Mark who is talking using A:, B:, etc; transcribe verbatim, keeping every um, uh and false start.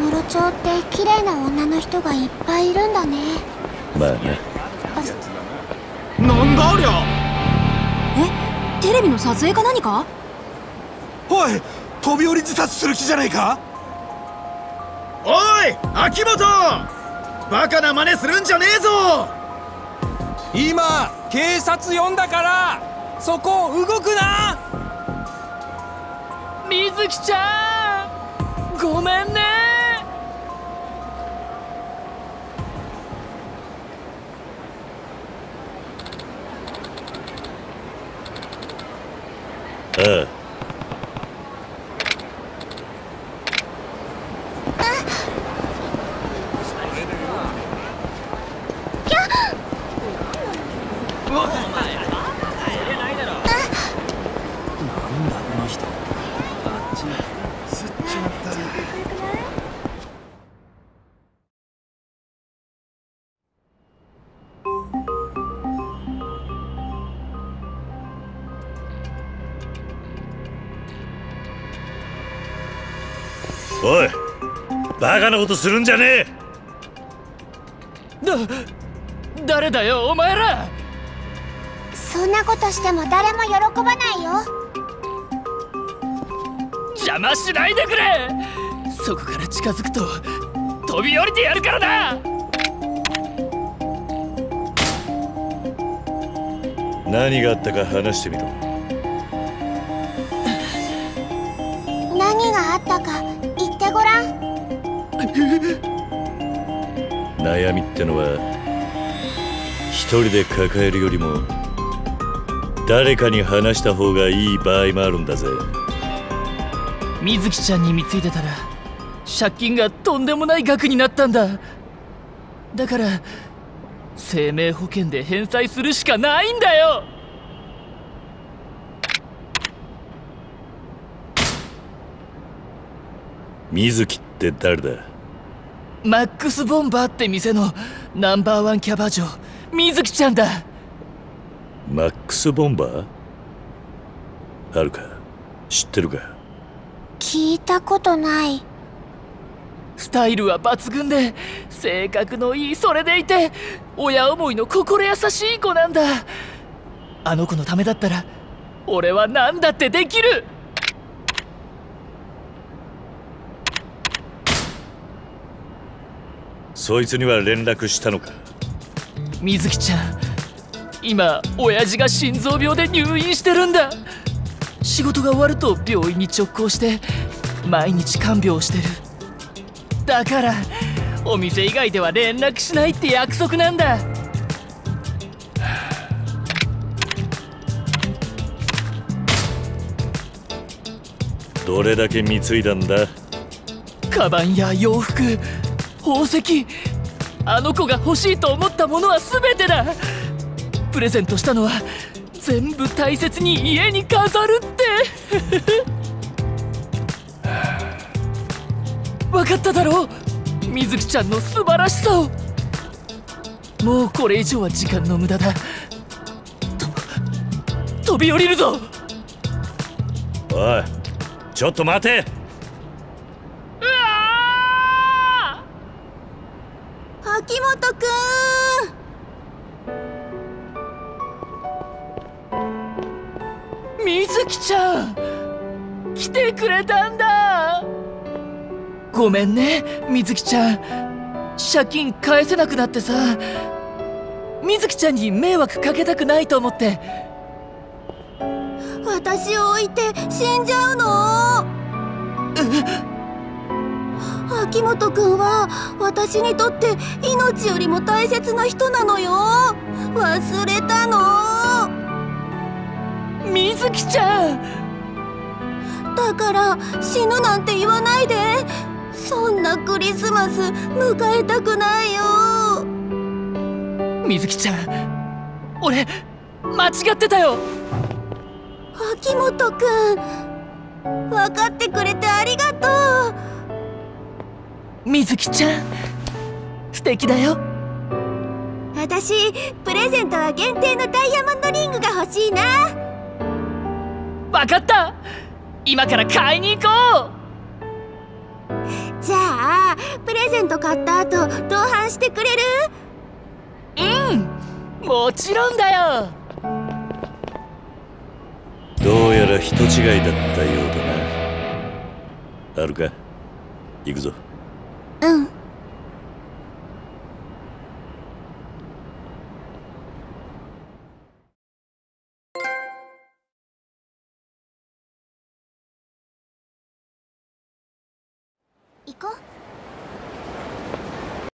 A: 室町って綺麗な女の人がいっぱいいるんだね。
B: まあね。
C: なんだありゃ。
D: え、テレビの撮影か何か？
C: おい、飛び降り自殺する気じゃないか。
E: おい秋元、バカな真似するんじゃねえぞ。
F: 今警察呼んだからそこ動くな。
G: 水木ちゃんごめんね。
B: ああ、おい、バカなことするんじゃねえ。
G: だ、誰だよお前ら。
A: そんなことしても誰も喜ばないよ。
G: 邪魔しないでくれ。そこから近づくと飛び降りてやるからな。
B: 何があったか話してみろ。
A: 何があったか言ってごらん。
B: 悩みってのは一人で抱えるよりも誰かに話した方がいい場合もあるんだぜ。
G: 水木ちゃんに貢いでたら借金がとんでもない額になったんだ。だから生命保険で返済するしかないんだよ。
B: 水木って誰だ？
G: マックスボンバーって店のナンバーワンキャバ嬢、水木ちゃんだ。
B: マックスボンバー？はるか知ってるか？
A: 聞いたことない。
G: スタイルは抜群で性格のいい、それでいて親思いの心優しい子なんだ。あの子のためだったら俺は何だってできる。
B: そいつには連絡したのか？
G: 水木ちゃん、今親父が心臓病で入院してるんだ。仕事が終わると病院に直行して毎日看病してる。だからお店以外では連絡しないって約束なんだ。
B: どれだけ貢いだんだ？
G: カバンや洋服、宝石、あの子が欲しいと思ったものは全てだ。プレゼントしたのは全部大切に家に飾るって分かっただろう、水木ちゃんの素晴らしさを。もうこれ以上は時間の無駄だ。と飛び降りるぞ。
B: おい、ちょっと待て。
G: うわ
D: ー、秋元く
G: ん、水木ちゃん来てくれたんだ。ごめんね水木ちゃん、借金返せなくなってさ、水木ちゃんに迷惑かけたくないと思って。
D: 私を置いて死んじゃうの？秋元くんは私にとって命よりも大切な人なのよ。忘れたの？
G: 水木ちゃん、
D: だから死ぬなんて言わないで。そんなクリスマス迎えたくないよ。
G: 水木ちゃん、俺間違ってたよ。
D: 秋元くん、分かってくれてありがと
G: う。水木ちゃん素敵だよ。
D: 私プレゼントは限定のダイヤモンドリングが欲しいな。
G: 分かった、今から買いに行こう。
D: じゃあレント買った後同伴してくれる？
G: うん、もちろんだよ。
B: どうやら人違いだったようだな。あるか、行くぞ。
D: うん。